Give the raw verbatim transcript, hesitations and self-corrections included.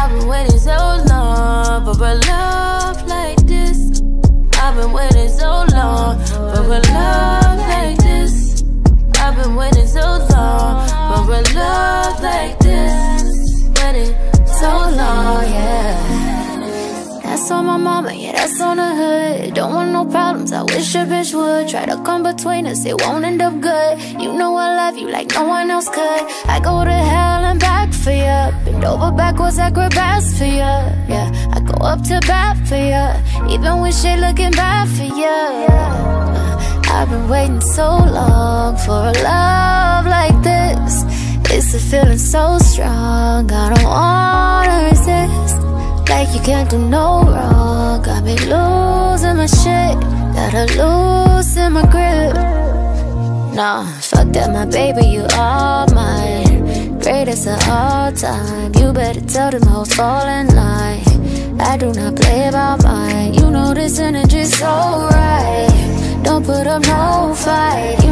I've been waiting so long for a love like this. I've been waiting so long for a love like this. I've been waiting so long for a love like this. Waiting so long, yeah. That's on my mama, yeah, that's on the hood. Don't want no problems, I wish a bitch would. Try to come between us, it won't end up good. You know I love you like no one else could. I go to hell and back for ya. Bend over backwards, acrobats for ya. Yeah, I go up to bat for ya, even when shit looking bad for ya. uh, I've been waiting so long for a love like this. It's a feeling so strong, I don't wanna resist. Like you can't do no wrong. Got me losing my shit, gotta loosen my grip. Nah, fuck that, my baby, you are mine. Greatest of all time. You better tell them hoes fall in line. I do not play about mine. You know this energy's so right. Don't put up no fight.